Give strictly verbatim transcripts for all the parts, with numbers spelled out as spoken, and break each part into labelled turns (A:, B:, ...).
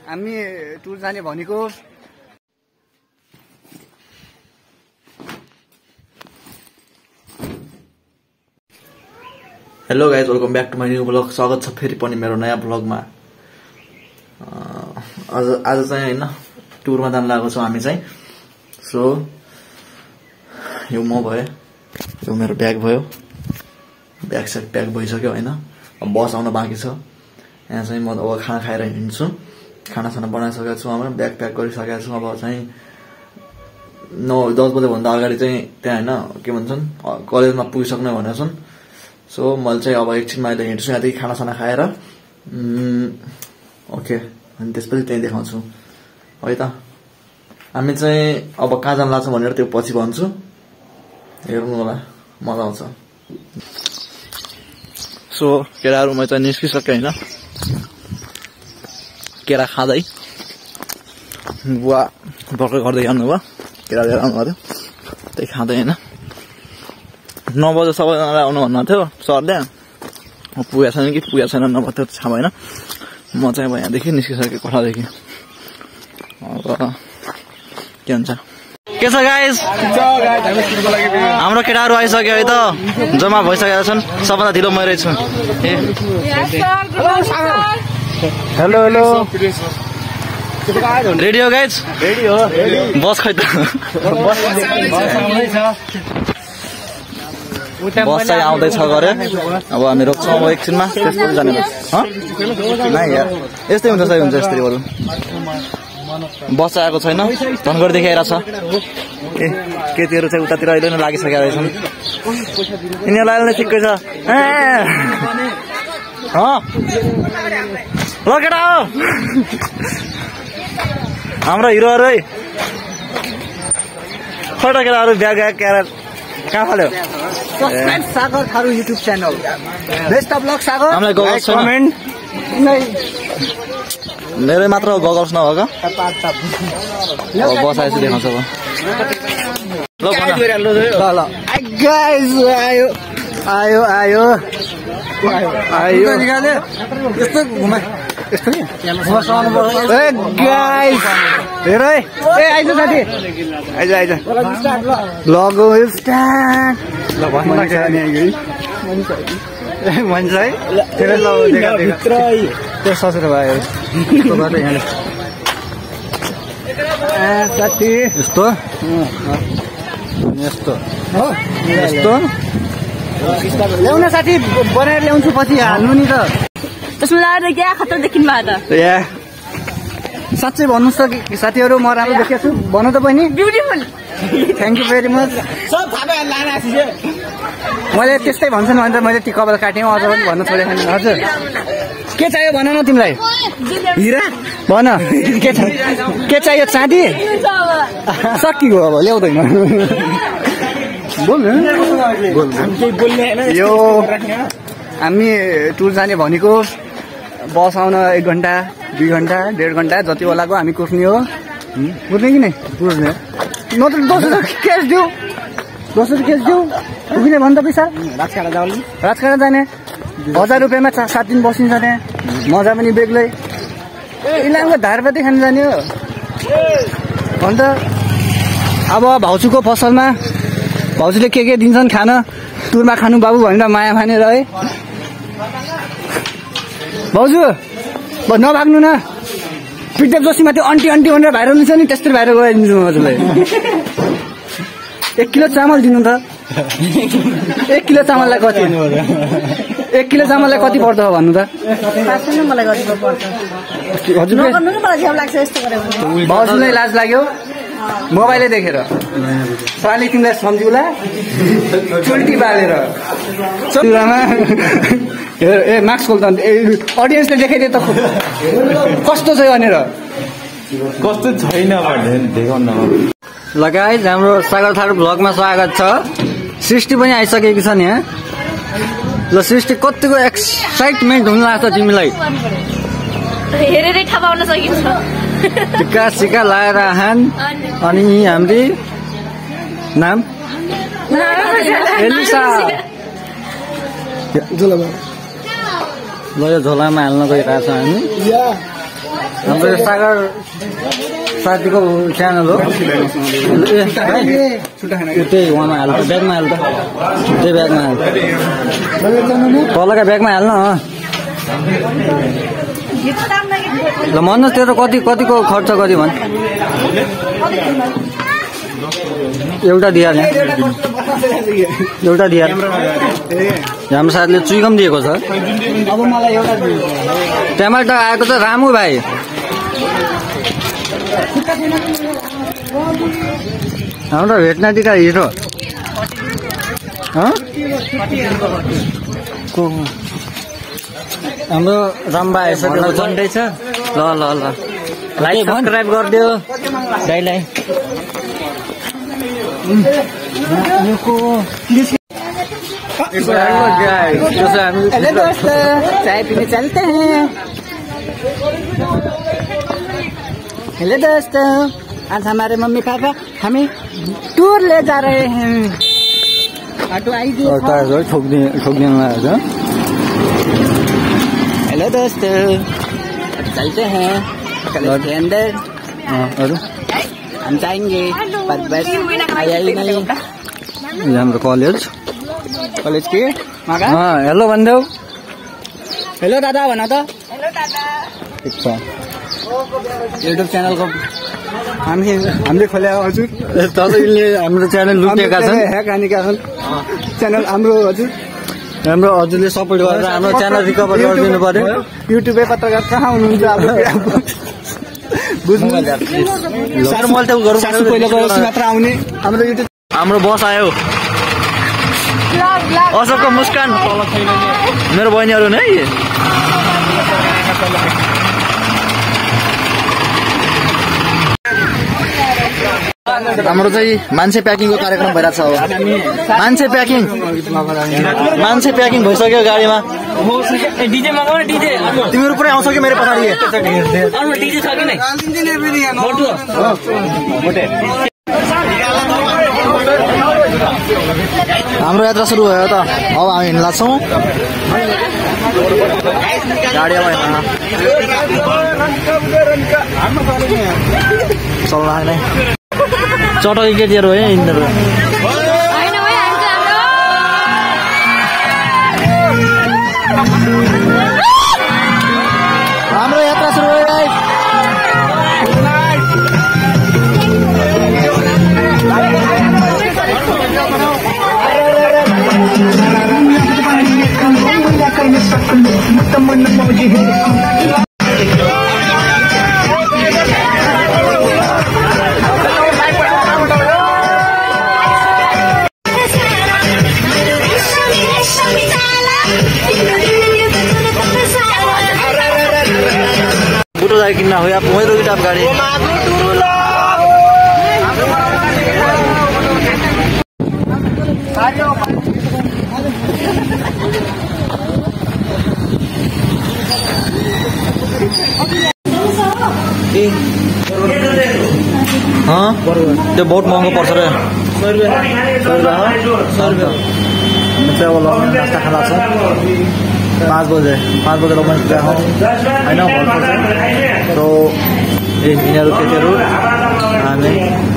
A: हामी टुर जाने भनेको
B: hello guys, welcome back to my new blog. स्वागत छ फेरि पनि मेरो नयाँ ब्लगमा। आज आज चाहिँ होइन टुरमा जान लागेको छौँ हामी चाहिँ। सो यो म भयो, यो मेरो ब्याग भयो, ब्याग सेट प्याक भइसक्यो होइन। अब बस आउन बाँकी छ। यहाँ चाहिँ म अब खाना खाएर हिँड्छु। खानासाना बनाइसकेको छु, अब ब्याग प्याक गरिसकेको छु। अब चाहिँ नौ दस बजेभन्दा अगाडि चाहिँ त्यहाँ होइन के भन्छन् कलेजमा पुगिसक्ने भनेको छन्। सो मैले चाहिँ अब एकछिनमा अहिले हिँड्छु यहाँदेखि खानासाना खाएर। ओके, अनि त्यसपछि त्यहीँ देखाउँछु है त। हामी चाहिँ अब कहाँ जान लाग्छ भनेर त्यो पछि भन्छु, हेर्नु होला, मजा आउँछ। सो केराहरू म चाहिँ निस्किसकेँ होइन, केरा खाँदै बुवा भर्खर गर्दै आउनुभयो, केरा लिएर आउनु पऱ्यो, त्यही खाँदै होइन। नौ बजे सबैजनालाई आउनु भन्नु थियो सरले, पुगेको छैन कि पुगेको छैन नभए त्यो थाहा भएन। म चाहिँ अब यहाँदेखि निस्किसकेँ कोठादेखि। अब के हुन्छ के छ गाइस, हाम्रो केटाहरू आइसक्यो है त, जम्मा भइसकेका छन्। सबभन्दा ढिलो मै रहेछु। Hello hello, radio guys, radio बस खै त, बस चाहिँ आउँदैछ गरे। अब हामी रोक्छौँ अब एकछिनमा, त्यसपछि जाने यस्तै हुन्छ सही हुन्छ यस्तै बरु। बस चाहिँ आएको छैन, धनगढीदेखि आइरहेको छ। ए केटीहरू चाहिँ उतातिर अहिले नै लागिसकेका रहेछन्। यिनीहरूलाई अहिले नै ठिकै छ। ल केटा हो हाम्रो हिरोहरू है, फोटो केटाहरू ब्याग क्यारेट कहाँ फाल्यो?
A: Sagar Tharu YouTube channel, best of luck Sagar.
B: हामीलाई गगल्स छैन, मेरै मात्र गगल्स नभएको। बस आएपछि देखाउँछ अब। ल ल
A: गाइस, आयो आयो आयो आयो यस्तो घुमा यस्तो नि गाइस, हेर है। ए आइज साथी, आइज आइज लगो स्टार्ट। ल भन्नु लाग्छ नि ए भन्छ है तेरो ल भित्र त्यो ससुर भयो यस्तो गर्दै यहाँ साथी यस्तो यस्तो हो यस्तो ल्याउन साथी, बनाएर ल्याउँछु पछि हाल्नु नि त।
C: त्यसमा लाएर क्या खतरा देखिनु भयो त।
A: या साँच्चै भन्नुहोस् त कि साथीहरू म राम्रो देखेको छु भन्नु त बहिनी।
C: Beautiful,
A: thank you very much. मैले त्यस्तै भन्छन् भने त मैले ती कपाल काटेँ, अझ पनि भन्न छोडेको छैन। हजुर के चाहियो भन न तिमीलाई? हिरा भन, के छ के चाहियो? चाँदी सकिगयो, अब ल्याउँदैन। बोल यो हामी टुर जाने भनेको बस आउन एक घन्टा दुई घन्टा डेढ घन्टा जति बेलाको हामी कुर्ने हो। कुर्ने कि नै कुर्ने, नत्र दस हजार क्यास दिऊ, दस हजार क्यास दिऊ। पुग्ने भन् त पैसा राजकाँडा जाने, राजकाँडा जाने हजार रुपियाँमा सात दिन बसिन्छ त्यहाँ, मजा पनि बेग्लै। इलामको धारपाती खान जाने हो अन्त। अब भाउजूको पसलमा भाउजूले के के दिन्छन् खान, टुरमा खानु बाबु भनेर माया मानेर है। भाउजू नभाग्नु न, पिटेप जोशीमा त्यो अन्टी अन्टी भनेर भाइरल हुन्छ नि, त्यस्तै भाइरल गराइदिन्छु म हजुरलाई। एक किलो चामल दिनु त, एक किलो चामललाई कति, एक किलो चामललाई कति पर्छ भन्नु त? भाउजूलाई लाज लाग्यो मोबाइलै देखेर। साली तिमीलाई सम्झिउला चुल्टी बालेर चुल्लामा। ए मास्क खोल्दा अडियन्सले देखाइदिए त कस्तो छ भनेर।
D: कस्तो छैन देखाउन।
A: ल गाइस, हाम्रो सागर थारू भ्लगमा स्वागत छ। सृष्टि पनि आइसकेकी छ नि यहाँ। ल सृष्टि, कतिको एक्साइटमेन्ट हुन लाग्छ तिमीलाई?
C: हेरेरै थाहा पाउन सकिन्छ।
A: टिका सिका लाएर हान। अनि हाम्री नाम एलिसा। ल यो झोलामा हाल्न गइरहेको छ हामी। हाम्रो सागर साथीको च्यानल हो। त्यही उहाँमा हाल्नु ब्यागमा हाल्नु त त्यही ब्यागमा हाल्नु तलका ब्यागमा हाल्न। ल मनोज तेरो कति कतिको खर्च गऱ्यो भन्? एउटा दिया एउटा दिया हाम्रो साथीले चुइकम दिएको छ। अब मलाई एउटा त्यहाँबाट आएको छ रामु भाइ। हाम्रो भेटनाटीका हिरो हाम्रो रम्बा आइसकेको झन्डै छ। ल ल ल लाइक सब्सक्राइब गरिदियो दाइलाई। हेलो दोस्तों, चाय पीने चलते हैं। हेलो दोस्तों, आज हमारे मम्मी पापा हमें टूर ले जा रहे हैं। ऑटो आइए ठोक ठोक हेलो दोस्तों, चलते हैं कॉलेज के अंदर। हम जाएंगे पर बस आया ही नहीं। हाम्रो कॉलेज कॉलेज के हेलो भनिदेऊ। हेलो दादा भन त। हेलो दादा। ठिक छ। युट्युब च्यानलको हामी हामीले खोले हजुर। तपाईँले हाम्रो च्यानल लुटेका छन्, ह्याक हानेका छन् च्यानल हाम्रो हजुर। हाम्रो हजुरले सपोर्ट गरेर हाम्रो च्यानल रिकभर गरिदिनु पर्यो। युट्युबै पत्रकार कहाँ हुनुहुन्छ अब बुझ्नु। सर मैले त गरौँ पहिला गएपछि मात्र आउने हाम्रो युट्युब। हाम्रो बस आयो अशोकको मुस्कान मेरो बहिनीहरू नै। हाम्रो चाहिँ मान्छे प्याकिङको कार्यक्रम भइरहेको छ। अब मान्छे प्याकिङ मान्छे प्याकिङ भइसक्यो गाडीमा। तिमीहरू पुरै आउँछौ कि मेरो पछाडि? हाम्रो यात्रा सुरु भयो त। अब हामी हिँड्न लाग्छौँ गाडीमा। चल्ला नै चटकी केटीहरू है यिनीहरू। हाम्रो यात्रा सुरु भयो गाइस। बुटो जाए किन्ना हो आप वही रोकी आप गाड़ी। हाँ त्यो बहुत महँगो पर्छ रे। नास्ता खाना छ पाँच बजे पाँच बजे लोग होइन तो यिनीहरू केटीहरू हामी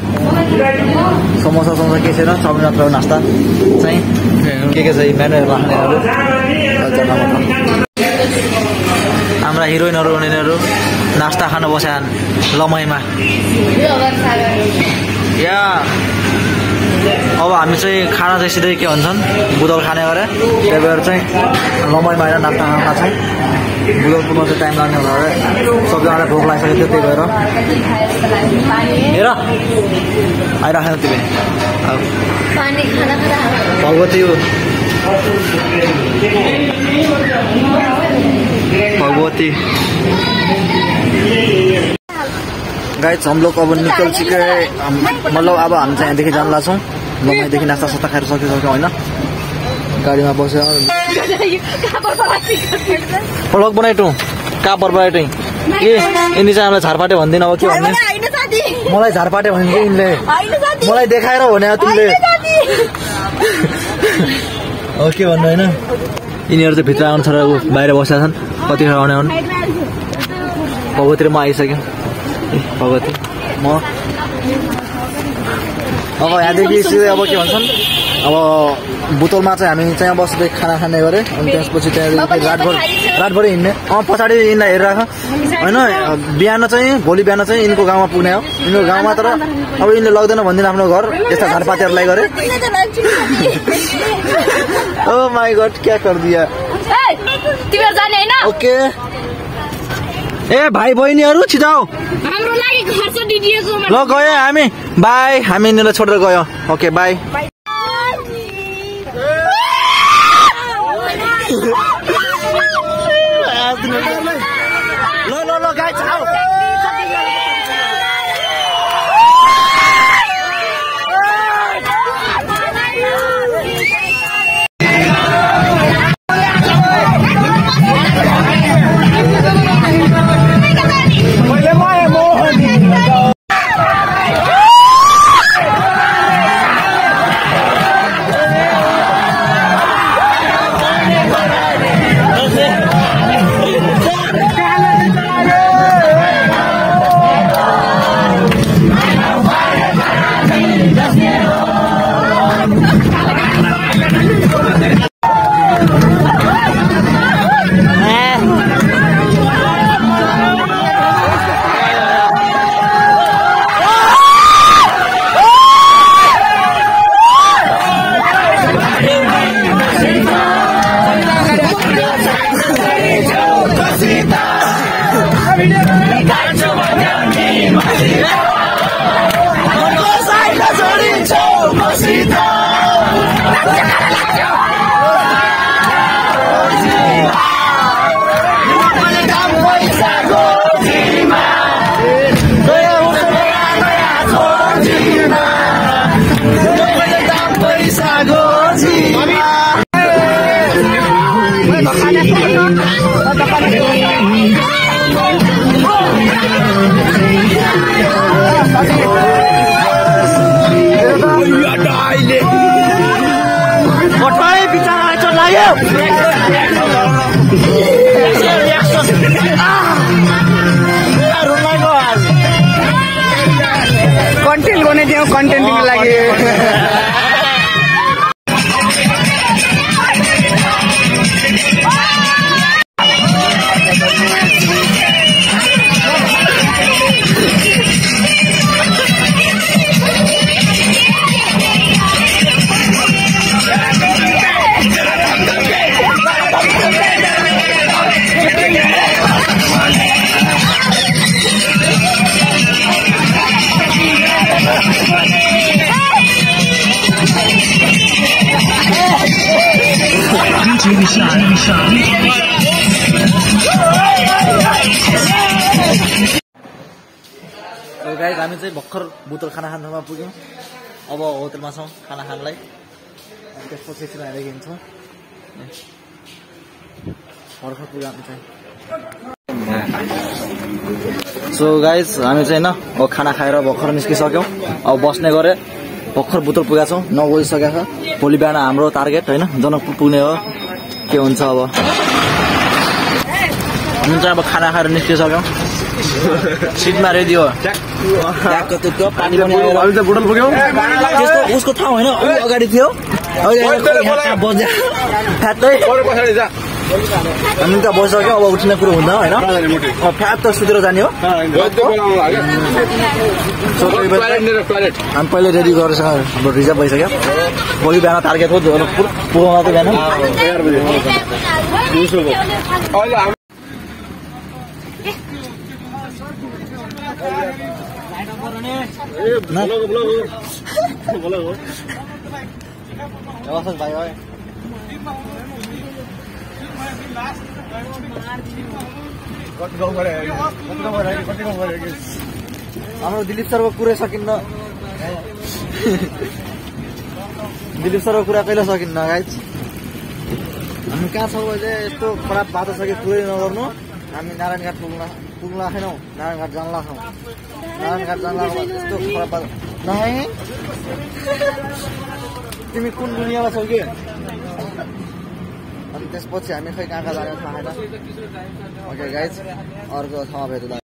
A: समोसा समोसा के छैन चाउमिन मात्र नास्ता चाहिँ के के चाहिँ मेनुहरू राख्नेहरू। हाम्रा हिरोइनहरू उनीहरू नास्ता खान बस्यान् लमैमा। या अब हामी चाहिँ खाना चाहिँ सिधै के भन्छन् बुदल खाने गरे। त्यही भएर चाहिँ लमैमा आएर नास्ता खाना चाहिँ बुदल पुग्न चाहिँ टाइम लाग्ने भएर सबजनालाई भोक लागिसकेको थियो। त्यही भएर हेर आइराखेन तिमी भगवती भगवती गाइस हम लोग अब निकल चुके मतलब अब हम चाहिँ यहाँदेखि जान लाग्छौँ। लमैदेखि नास्ता सास्ता खाएर सकिसक्यो होइन। गाडीमा बस्यो ब्लग बनाइटौँ कहाँ पर्बाइटै ए यिनी चाहिँ हामीलाई झारपाटे भन्दैन। अब के भन्ने मलाई झारपाटे भन्ने यिनले मलाई देखाएर भने तिमीले अब के भन्नु होइन। यिनीहरू चाहिँ भित्र आउनु छोरा बाहिर बसेका छन्। कतिखेर आउने हुन्
B: भगवती र म आइसक्यो भगवती म अब यहाँदेखि सिधै अब के भन्छन् अब बुतोलमा चाहिँ हामी चाहिँ बस्दै खाना खाने गरे अनि त्यसपछि त्यहाँदेखि रातभर रातभरि हिँड्ने अँ पछाडि यिनलाई हेरिराख होइन बिहान चाहिँ भोलि बिहान चाहिँ यिनको गाउँमा पुग्ने हो यिनको गाउँमा तर अब यिनले लग्दैन भनिदिनु आफ्नो घर यस्ता झारपातीहरूलाई गरे ओ माई गॉड क्या कर दिया
C: तिमीहरु जाने हैन
B: ओके ए भाइ बहिनीहरु छिटाउ
C: हाम्रो लागि खर्च दिदिएको
B: ल गयो हामी बाई हामी यिनीलाई छोडेर गयो ओके बाई ल ल ल गाइस आऊ
A: कन्टेन्ट गर्ने दियो कन्टेन्टको लागि
B: गाइस हामी चाहिँ भर्खर बुतल खाना खानमा पुग्यौँ अब होटलमा छौँ खाना खानलाई अनि त्यसपछि एकछिन हामी हिँड्छौँ भर्खर पुग्यो हामी चाहिँ सो गाइस हामी चाहिँ होइन अब खाना खाएर भर्खर निस्किसक्यौँ अब बस्ने गरे भर्खर बुतल पुगेका छौँ नौ बजिसकेको छ भोलि बिहान हाम्रो टार्गेट होइन जनकपुर पुग्ने हो के हुन्छ अब हामी चाहिँ अब खाना खाएर निस्किसक्यौँ सिटमा रेडी हो पानी पनि त्यस्तो उसको ठाउँ होइन अगाडि थियो हामी त बसिसक्यो अब उठ्ने कुरो हुँदैन होइन फ्याट त सुतेर जाने हो हामी पहिले रेडी गरेर हाम्रो रिजर्भ भइसक्यो भोलि बिहान टार्गेट हो जनकपुर पुगाउन त बिहान भाइ हाम्रो दिलीप सरको कुरै सकिन्न दिलीप सरको कुरा कहिले सकिन्न गाइस हामी कहाँ छौँ अहिले यस्तो खराब बाटो छ कि कुरै नगर्नु हामी नारायणघाट पुग्न पुग्न छैनौँ नारायणघाट जान लाग्छौँ नारायणघाट जान लाग्छौँ यस्तो खराब बाटो नै तिमी कुन दुनियाँमा छौ कि अनि त्यसपछि हामी खै कहाँ कहाँ जाने थाहा छैन ओके गाइज अर्को ठाउँमा भेटौँला